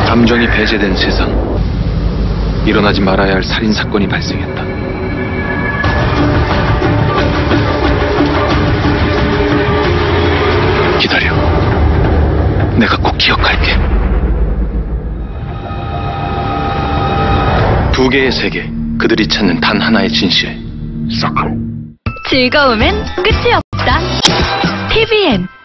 감정이 배제된 세상. 일어나지 말아야 할 살인사건이 발생했다. 기다려. 내가 꼭 기억할게. 두 개의 세계, 그들이 찾는 단 하나의 진실. 서클. 즐거움엔 끝이 없다. TVN